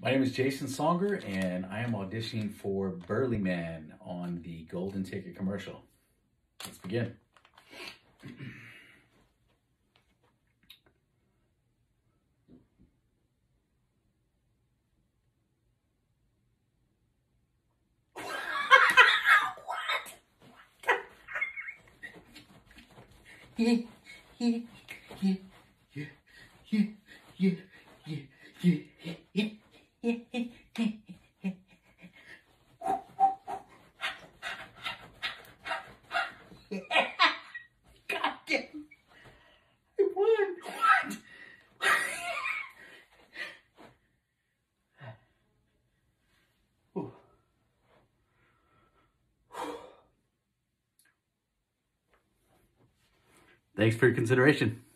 My name is Jason Songer, and I am auditioning for Burly Man on the Golden Ticket commercial. Let's begin. God damn! I won! What? Thanks for your consideration.